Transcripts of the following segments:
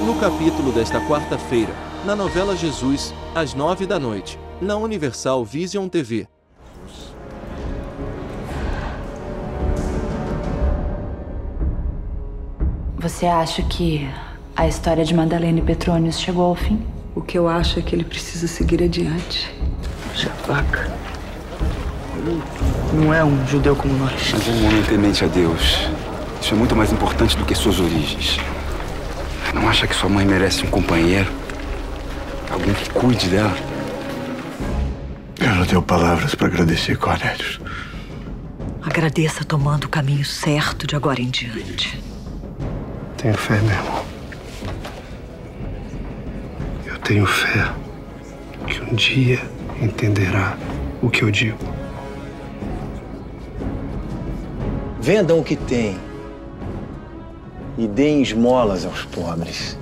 No capítulo desta quarta-feira, na novela Jesus, às 9 da noite, na Universal Vision TV. Você acha que a história de Madalena e Petrônios chegou ao fim? O que eu acho é que ele precisa seguir adiante. Shafak não é um judeu como nós. Mas é um homem temente a Deus. Isso é muito mais importante do que suas origens. Não acha que sua mãe merece um companheiro? Alguém que cuide dela? Eu não tenho palavras para agradecer, Cornelius. Agradeça tomando o caminho certo de agora em diante. Tenho fé, meu irmão. Eu tenho fé que um dia entenderá o que eu digo. Vendam o que têm e deem esmolas aos pobres.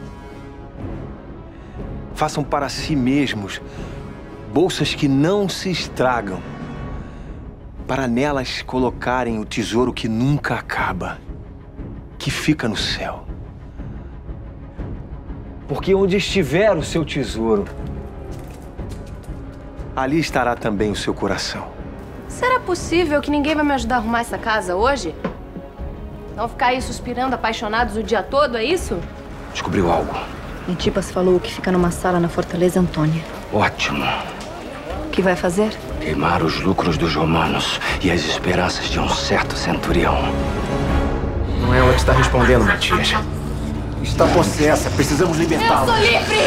Façam para si mesmos bolsas que não se estragam, para nelas colocarem o tesouro que nunca acaba, que fica no céu. Porque onde estiver o seu tesouro, ali estará também o seu coração. Será possível que ninguém vai me ajudar a arrumar essa casa hoje? Vão ficar aí suspirando apaixonados o dia todo, é isso? Descobriu algo. Antipas falou que fica numa sala na Fortaleza Antônia. Ótimo. O que vai fazer? Queimar os lucros dos romanos e as esperanças de um certo centurião. Não é ela que está respondendo, Matias. Está possessa, precisamos libertá-la. Eu sou livre!